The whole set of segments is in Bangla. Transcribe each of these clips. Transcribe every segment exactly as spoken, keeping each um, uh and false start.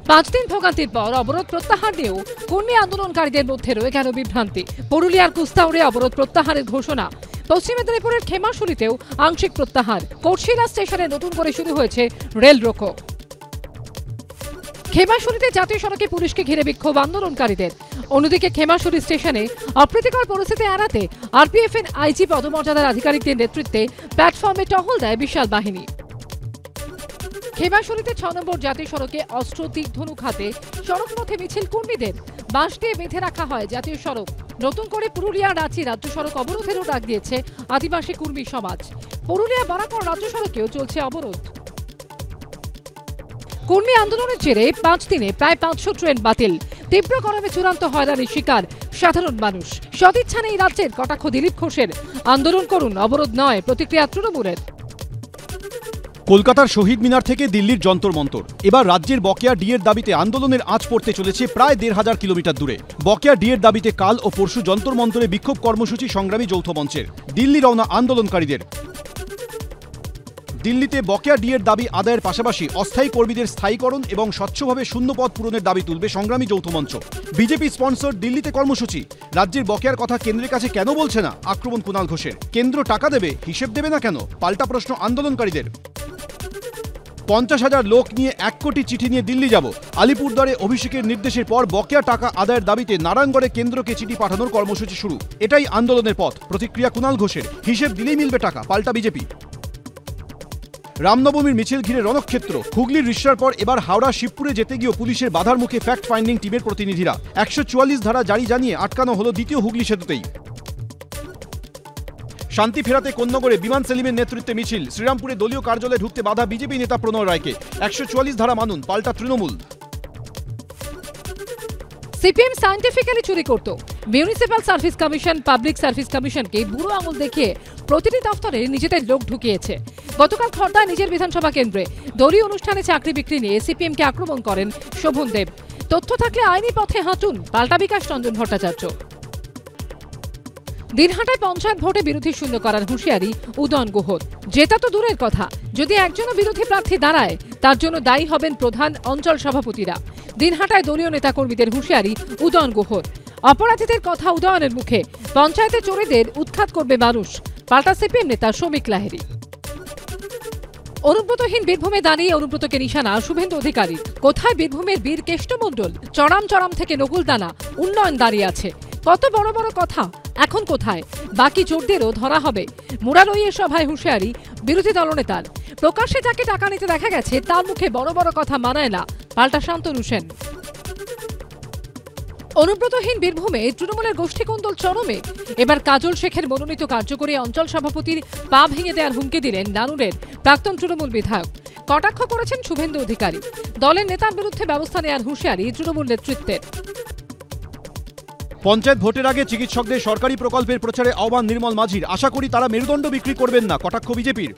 পাঁচ দিন ভোগান্তির পর অবরোধ প্রত্যাহার নিয়েও কর্মী আন্দোলনকারীদের মধ্যে রয়ে গেল বিভ্রান্তি। পুরুলিয়ার কুস্তাউরে অবরোধ প্রত্যাহারের ঘোষণা। পশ্চিম মেদিনীপুরের খেমাশুলিতেও আংশিক প্রত্যাহার। কোটশিলা স্টেশনে নতুন করে শুরু হয়েছে রেল রোকো। খেমাশুলিতে জাতীয় সড়কে পুলিশকে ঘিরে বিক্ষোভ আন্দোলনকারীদের। অন্যদিকে খেমাশুলি স্টেশনে অপ্রীতিকর পরিস্থিতি এড়াতে আরপিএফ এর আইজি পদমর্যাদার আধিকারিকদের নেতৃত্বে প্ল্যাটফর্মে টহল দেয় বিশাল বাহিনী। খেমাশুলিতে ছ নম্বর জাতীয় সড়কে অস্ত্র তীর ধনুক হাতে সড়ক পথে মিছিল কর্মীদের। বাঁশ দিয়ে বেঁধে রাখা হয় জাতীয় সড়ক। নতুন করে পুরুলিয়া রাঁচি রাজ্য সড়ক অবরোধেরও ডাক দিয়েছে আদিবাসী কর্মী সমাজ। পুরুলিয়া বারাকর রাজ্য সড়কেও চলছে অবরোধ। কর্মী আন্দোলনের জেরে পাঁচ দিনে প্রায় পাঁচশো ট্রেন বাতিল। তীব্র গরমে চূড়ান্ত হয়রানির শিকার সাধারণ মানুষ। সদিচ্ছা নেই রাজ্যের, কটাক্ষ দিলীপ ঘোষের। আন্দোলন করুন, অবরোধ নয়, প্রতিক্রিয়া তৃণমূলের। কলকাতার শহীদ মিনার থেকে দিল্লির যন্তর মন্তর। এবার রাজ্যের বকেয়া ডিএর দাবিতে আন্দোলনের আঁচ পড়তে চলেছে প্রায় দেড় হাজার কিলোমিটার দূরে। বকেয়া ডিএর দাবিতে কাল ও পরশু যন্তর মন্তরে বিক্ষোভ কর্মসূচি সংগ্রামী যৌথ মঞ্চের। দিল্লি রওনা আন্দোলনকারীদের। দিল্লিতে বকেয়া ডিএর দাবি আদায়ের পাশাপাশি অস্থায়ী কর্মীদের স্থায়ীকরণ এবং স্বচ্ছভাবে শূন্য পদ পূরণের দাবি তুলবে সংগ্রামী যৌথ মঞ্চ। বিজেপি স্পন্সর দিল্লিতে কর্মসূচি। রাজ্যের বকেয়ার কথা কেন্দ্রের কাছে কেন বলছে না? আক্রমণ কুণাল ঘোষের। কেন্দ্র টাকা দেবে, হিসেব দেবে না কেন? পাল্টা প্রশ্ন আন্দোলনকারীদের। পঞ্চাশ হাজার লোক নিয়ে এক কোটি চিঠি নিয়ে দিল্লি যাব। আলিপুরদুয়ারে অভিষেকের নির্দেশের পর বকেয়া টাকা আদায়ের দাবিতে নারায়ণগড়ে কেন্দ্রকে চিঠি পাঠানোর কর্মসূচি শুরু। এটাই আন্দোলনের পথ। প্রতিক্রিয়া কুণাল ঘোষের। হিসেব দিলেই মিলবে টাকা, পাল্টা বিজেপি। রামনবমীর মিছিল ঘিরে রণক্ষেত্র। হুগলির রিশ্রার পর এবার হাওড়া শিবপুরে যেতে গিয়েও পুলিশের বাধার মুখে ফ্যাক্ট ফাইন্ডিং টিমের প্রতিনিধিরা। একশো চুয়াল্লিশ ধারা জারি জানিয়ে আটকানো হলো দ্বিতীয় হুগলি সেতুতেই। শান্তি ফেরাতে কোন্নগরে বিমান সেলিমের নেতৃত্বে মিছিল। শ্রীরামপুরে দলীয় কার্যালয়ে ঢুকতে বাধা বিজেপি নেতা প্রণয় রায়কে। একশো চুয়াল্লিশ ধারা মানুন, পাল্টা তৃণমূল। সিপিএম সায়েন্টিফিক্যালি চুরি করত। Municipal service commission, public service কমিশনকে বুড়ো আঙুল দেখিয়ে প্রতিটি দফতরে নিজেদের লোক ঢুকিয়েছে। গতকাল খড়দায় নিজের বিধানসভা কেন্দ্রে দলীয় অনুষ্ঠানে চাকরি বিক্রি নিয়ে সিপিএমকে আক্রমণ করেন শোভন দেব। তথ্য থাকলে আইনি পথে হাঁটুন, পাল্টা বিকাশ রঞ্জন ভট্টাচার্য। দিনহাটায় পঞ্চায়েত ভোটে বিরোধী শূন্য করার হুঁশিয়ারি উদয়ন গুহর। জেতা তো দূরের কথা, যদি একজনও বিরোধী প্রার্থী দাঁড়ায় তার জন্য দায়ী হবেন প্রধান অঞ্চল সভাপতিরা। দিনহাটায় দলীয় নেতাকর্মীদের হুঁশিয়ারি উদয়ন গুহর। অপরাধীদের কথা উদয়নের মুখে। পঞ্চায়েতে চোরেদের উৎখাত করবে মানুষ, পাল্টা সিপিএম নেতা শ্রমিক লাহিড়ী। অনুব্রতহীন বীরভূমে দাঁড়িয়ে অনুব্রতকে নিশানা শুভেন্দু অধিকারী। কোথায় বীরভূমের বীর কেষ্টমণ্ডল? চড়াম চড়াম থেকে নকুলদানা, উন্নয়ন দাঁড়িয়ে আছে। কত বড় বড় কথা, এখন কোথায়? বাকি চোরদেরও ধরা হবে। মুরারইয়ের সভায় হুঁশিয়ারি বিরোধী দলনেতার। প্রকাশ্যে যাকে টাকা নিতে দেখা গেছে তার মুখে বড় বড় কথা মানায় না, পাল্টা শান্তনু সেন। অনুব্রতহীন বীরভূমে তৃণমূলের গোষ্ঠীকন্দল চরমে। এবার কাজল শেখের মনোনীত কার্যকরী অঞ্চল সভাপতির পা ভেঙে দেওয়ার হুমকি দিলেন নানুরের প্রাক্তন তৃণমূল বিধায়ক। কটাক্ষ করেছেন শুভেন্দু অধিকারী। দলের নেতার বিরুদ্ধে ব্যবস্থা নেওয়ার হুঁশিয়ারি তৃণমূল নেতৃত্বের। পঞ্চায়েত ভোটের আগে চিকিৎসকদের সরকারি প্রকল্পের প্রচারে আহ্বান নির্মল মাঝির। আশা করি তারা মেরুদণ্ড বিক্রি করবেন না, কটাক্ষ বিজেপির।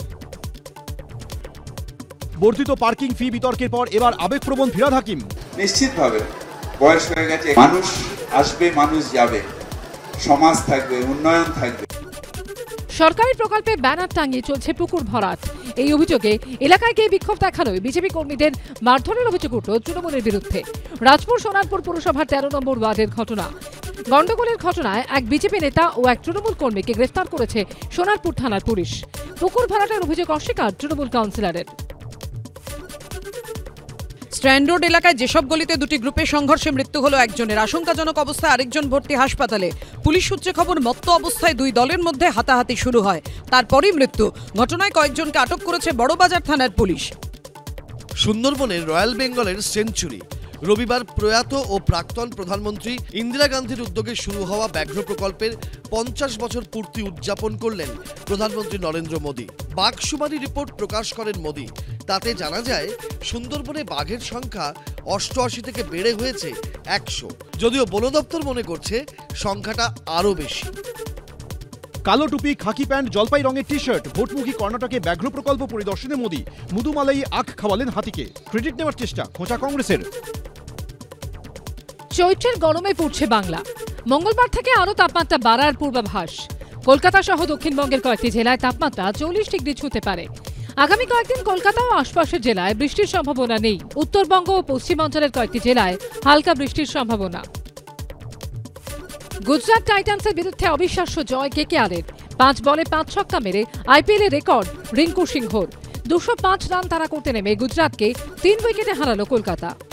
বর্ধিত পার্কিং ফি বিতর্কের পর এবার আবেগপ্রবণ ফিরহাদ হাকিম। নিশ্চিতভাবে বয়স হয়ে গেছে, মানুষ আসবে, মানুষ যাবে, সমাজ থাকবে, উন্নয়ন থাকবে। সরকারি প্রকল্পে ব্যানার টাঙিয়ে চলছে পুকুর ভরাট। এই অভিযোগে এলাকায় গিয়ে বিক্ষোভ দেখানোয় বিজেপি কর্মীদের মারধরের অভিযোগ উঠল তৃণমূলের বিরুদ্ধে। রাজপুর সোনারপুর পুরসভার তেরো নম্বর ওয়ার্ডের ঘটনা। গন্ডগোলের ঘটনায় এক বিজেপি নেতা ও এক তৃণমূল কর্মীকে গ্রেফতার করেছে সোনারপুর থানার পুলিশ। পুকুর ভরাটের অভিযোগ অস্বীকার তৃণমূল কাউন্সিলরের। স্ট্র্যান্ড রোড এলাকায় যেসব গলিতে দুটি গ্রুপের সংঘর্ষে মৃত্যু হলো একজনের, আশঙ্কাজনক অবস্থায় আরেকজন ভর্তি হাসপাতালে। পুলিশ সূত্রে খবর, মত্ত অবস্থায় দুই দলের মধ্যে হাতাহাতি শুরু হয়, তারপরই মৃত্যু। ঘটনায় কয়েকজনকে আটক করেছে বড়বাজার থানার পুলিশ। সুন্দরবনের রয়্যাল বেঙ্গলের সেঞ্চুরি। রবিবার প্রয়াত ও প্রাক্তন প্রধানমন্ত্রী ইন্দিরা গান্ধীর উদ্যোগে শুরু হওয়া ব্যাঘ্র প্রকল্পের পঞ্চাশ বছর পূর্তি উদযাপন করলেন প্রধানমন্ত্রী নরেন্দ্র মোদী। বাঘশুমারি রিপোর্ট প্রকাশ করেন মোদী। তাতে জানা যায় সুন্দরবনে বাঘের সংখ্যা অষ্টআশি থেকে বেড়ে হয়েছে একশো। যদিও বন দপ্তর মনে করছে সংখ্যাটা আরও বেশি। কালো টুপি, খাকি প্যান্ট, জলপাই রঙের টি শার্ট, ভোটমুখী কর্ণাটকে ব্যাঘ্র প্রকল্প পরিদর্শনে মোদী। মুদুমালাই আখ খাওয়ালেন হাতিকে। ক্রেডিট নেওয়ার চেষ্টা খোঁচা কংগ্রেসের। চৈত্রের গরমে পুড়ছে বাংলা। মঙ্গলবার থেকে আরও তাপমাত্রা বাড়ার পূর্বাভাস। কলকাতা সহ দক্ষিণবঙ্গের কয়েকটি জেলায় তাপমাত্রা চল্লিশ ডিগ্রি ছুঁতে পারে। আগামী কয়েকদিন কলকাতা ও আশপাশের জেলায় বৃষ্টির সম্ভাবনা নেই। উত্তরবঙ্গ ও পশ্চিমাঞ্চলের কয়েকটি জেলায় হালকা বৃষ্টির সম্ভাবনা। গুজরাট টাইটান্সের বিরুদ্ধে অবিশ্বাস্য জয় কেকেআরের। পাঁচ বলে পাঁচ ছক্কা মেরে আইপিএল এর রেকর্ড রিঙ্কু সিংহর। দুশো পাঁচ রান তাড়া করতে নেমে গুজরাটকে তিন উইকেটে হারালো কলকাতা।